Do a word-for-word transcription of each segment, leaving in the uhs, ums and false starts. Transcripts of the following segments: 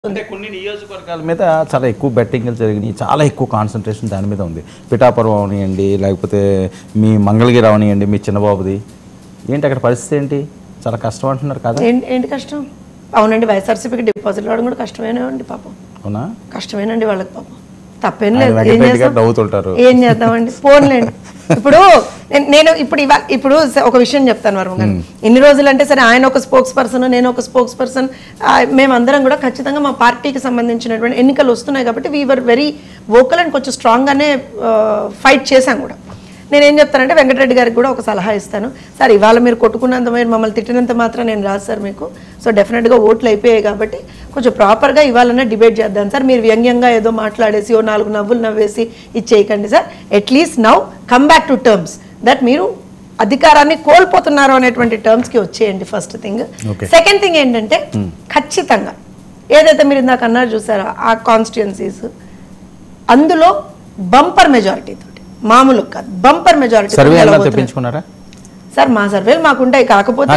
అంటే కొన్ని నియోజకవర్గాల మీద చాలా ఎక్కువ బెట్టింగ్లు జరిగినాయి, చాలా ఎక్కువ కాన్సన్ట్రేషన్ దాని మీద ఉంది. పిఠాపురం అవనియండి, లేకపోతే మీ మంగళగిరి అవనియండి, మీ చిన్నబాబుది ఏంటి అక్కడ పరిస్థితి ఏంటి? చాలా కష్టం అంటున్నారు కదా. ఏంటి కష్టం? అవునండి, వైఎస్ఆర్సీపీకి డిపాజిట్ రావడం కూడా కష్టమేనండి పాపం. అవునా? కష్టమేనండి వాళ్ళకి పాపం, తప్పేం లేదు. నవ్వుతుంటారు, ఏం చేద్దామండి, ఫోన్లేండి. ఇప్పుడు నేను ఇప్పుడు ఇవాళ ఇప్పుడు ఒక విషయం చెప్తాను వర్మ గారు. ఇన్ని రోజులు అంటే సరే ఆయన ఒక స్పోక్స్ పర్సన్, నేను ఒక స్పోక్స్ పర్సన్, మేమందరం కూడా ఖచ్చితంగా మా పార్టీకి సంబంధించినటువంటి ఎన్నికలు వస్తున్నాయి కాబట్టి వీఆర్ వెరీ వోకల్ అండ్ కొంచెం స్ట్రాంగ్గానే ఫైట్ చేశాం కూడా. నేనేం చెప్తానంటే వెంకటరెడ్డి గారికి కూడా ఒక సలహా ఇస్తాను. సార్ ఇవాళ మీరు కొట్టుకున్నంత మీరు మమ్మల్ని తిట్టినంత మాత్రం నేను రాదు సార్ మీకు. సో డెఫినెట్గా ఓట్లు అయిపోయాయి కాబట్టి కొంచెం ప్రాపర్గా ఇవాళనే డిబేట్ చేద్దాం సార్. మీరు వ్యంగ్యంగా ఏదో మాట్లాడేసి ఓ నాలుగు నవ్వులు నవ్వేసి ఇచ్చేయకండి sir. At least now come back to terms that మీరు అధికారాన్ని కోల్పోతున్నారు అనేటువంటి టర్మ్స్కి వచ్చేయండి ఫస్ట్ థింగ్. సెకండ్ థింగ్ ఏంటంటే ఖచ్చితంగా ఏదైతే మీరు ఇందాక అన్నారు చూసారా ఆ కాన్స్టిట్యుయెన్సీస్, అందులో బంపర్ మెజారిటీతో, మామూలు కాదు బంపర్ మెజారిటీ. సార్ మా సర్వేలు మాకుంటాయి, కాకపోతే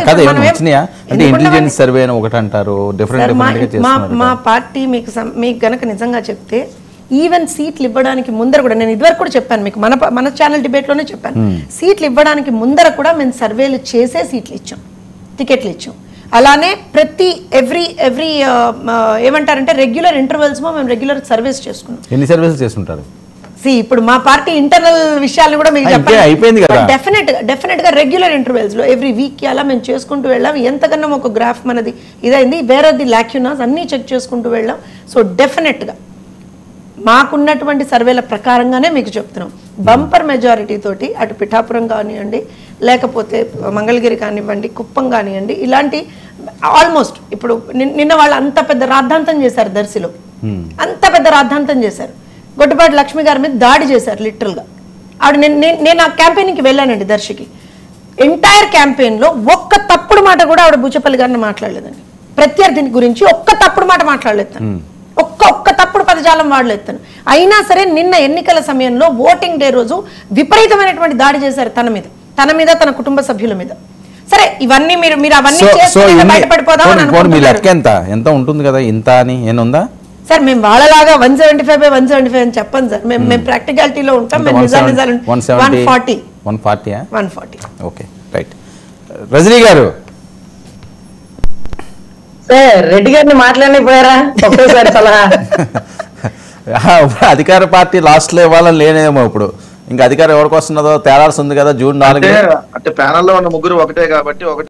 మా పార్టీ మీకు మీకు గనక నిజంగా చెప్తే ఈవెన్ సీట్లు ఇవ్వడానికి ముందర కూడా నేను ఇదివరకు కూడా చెప్పాను మీకు, మన మన ఛానల్ డిబేట్లోనే చెప్పాను, సీట్లు ఇవ్వడానికి ముందర కూడా మేము సర్వేలు చేసే సీట్లు ఇచ్చాం, టికెట్లు ఇచ్చాం. అలానే ప్రతి ఎవ్రీ ఎవ్రీ ఏమంటారంటే రెగ్యులర్ ఇంటర్వెల్స్ మేము రెగ్యులర్ సర్వీస్ చేసుకున్నాం. ఎన్ని సర్వీస్ చేస్తుంటారు? ఇప్పుడు మా పార్టీ ఇంటర్నల్ విషయాలను కూడా మీకు చెప్పాలి. డెఫినెట్ డెఫినెట్ గా రెగ్యులర్ ఇంటర్వెల్స్ లో ఎవ్రీ వీక్ కి అలా మేము చేసుకుంటూ వెళ్ళాం. ఎంతకన్నా ఒక గ్రాఫ్ మనది ఇదైంది, వేర్ ఆర్ ది లాక్యునాస్ అన్నీ చెక్ చేసుకుంటూ వెళ్ళాం. సో డెఫినెట్ గా మాకున్నటువంటి సర్వేల ప్రకారంగానే మీకు చెప్తున్నాం, బంపర్ మెజారిటీ తోటి అటు పిఠాపురం కానివ్వండి, లేకపోతే మంగళగిరి కానివ్వండి, కుప్పం కానివ్వండి, ఇలాంటి ఆల్మోస్ట్ ఇప్పుడు నిన్న వాళ్ళు అంత పెద్ద రాద్ధాంతం చేశారు దర్శిలో, అంత పెద్ద రాద్ధాంతం చేశారు. గొడ్డపాటి లక్ష్మి గారి మీద దాడి చేశారు లిటరల్గా. ఆవిడ నేను నేను ఆ క్యాంపెయిన్కి వెళ్ళానండి దర్శికి. ఎంటైర్ క్యాంపెయిన్లో ఒక్క తప్పుడు మాట కూడా ఆవిడ బూచపల్లి గారిని మాట్లాడలేదండి. ప్రత్యర్థిని గురించి ఒక్క తప్పుడు మాట మాట్లాడలేదు, ఒక్క ఒక్క తప్పుడు పదజాలం వాడలేదు. అయినా సరే నిన్న ఎన్నికల సమయంలో ఓటింగ్ డే రోజు విపరీతమైనటువంటి దాడి చేశారు తన మీద, తన మీద తన కుటుంబ సభ్యుల మీద. సరే ఇవన్నీ మీరు మీరు అవన్నీ బయటపడిపోదాం ఎంత ఉంటుంది కదా, ఇంత అని ఏముందా సార్? మేము వాళ్ళలాగా one seventy five by one seventy five అని చెప్పండి సార్. మేము మేము ప్రాక్టికాలిటీలో ఉంటాం. మేము నిజాలు నిజాలు one forty one forty one forty okay right. Rajani garu sir Reddy గారిని మాట్లాడలేకపోయారా ఒకేసారి సలహా? అధికార పార్టీ లాస్ట్ లో ఇవ్వాలని లేనేమో ఇప్పుడు, ఇంకా అధికారం ఎవరికి వస్తున్నదో తేలాల్సి ఉంది కదా. జూన్ నాలుగు అంటే ప్యానల్లో ఉన్న ముగ్గురు ఒకటే కాబట్టి ఒకటి